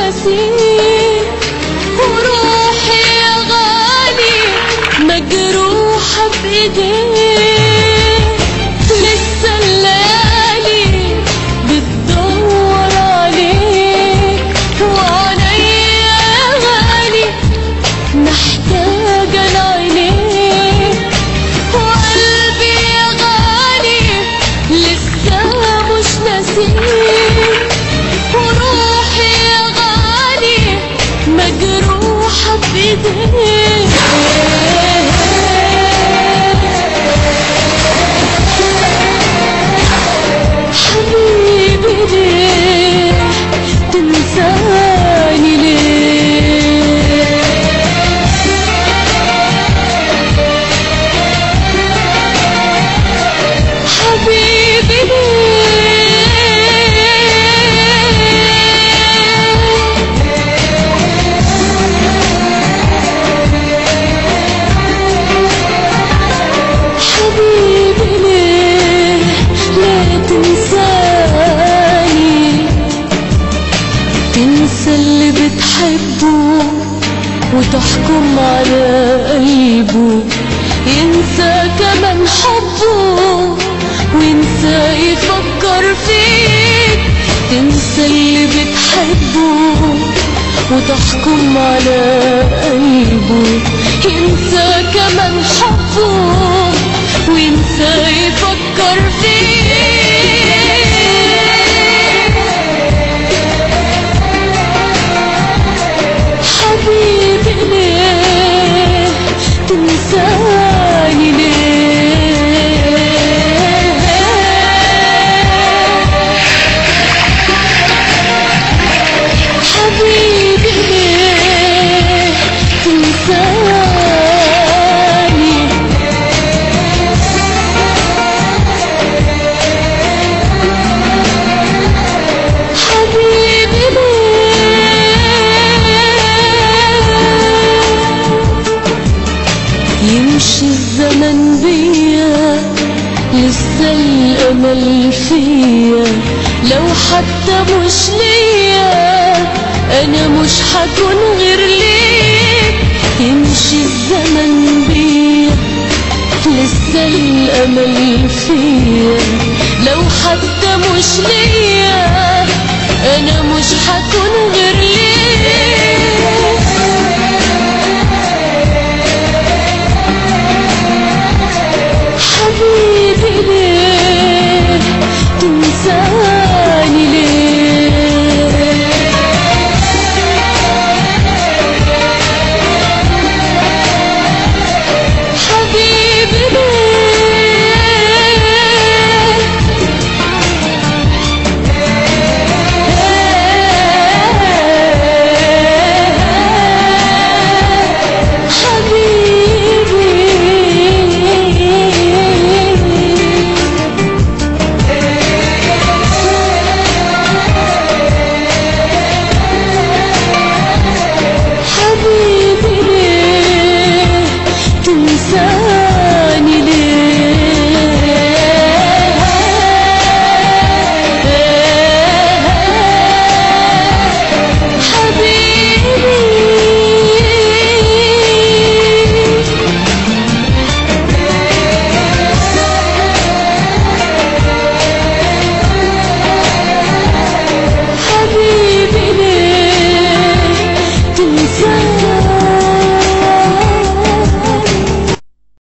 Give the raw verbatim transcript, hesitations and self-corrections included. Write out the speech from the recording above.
نسيت، وروحي يا غالي مجروحة بإيديك. لسه الليالي بتدور عليك، وعليا يا غالي محتاجة لعينيك، وقلبي يا غالي لسه مش نسيت، وروحي يا غالي مجروحة بإيديك. حبيبي ليه تنساني ليه؟ حبيبي تنسى اللي بتحبه وتحكم على قلبه، ينسى كمان حبه وينسى يفكر فيك. تنسى اللي بتحبه وتحكم على قلبه، ينسى كمان حبه وينسى يفكر فيك. حبيبي ليه تنساني ليه؟ حبيبي ليه تنساني؟ حبيبي يمشي الزمن بيا لسه الأمل فيا، لو حتى مش ليا أنا مش هكون غير ليك. يمشي الزمن بيا لسه الأمل فيا، لو حتى مش ليا أنا مش هكون غير